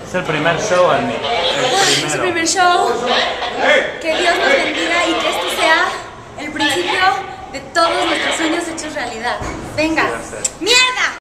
Es el primer show, Andy. Es el primer show. Que Dios nos bendiga y que esto sea el principio de todos nuestros sueños hechos realidad. Venga. ¡Mierda!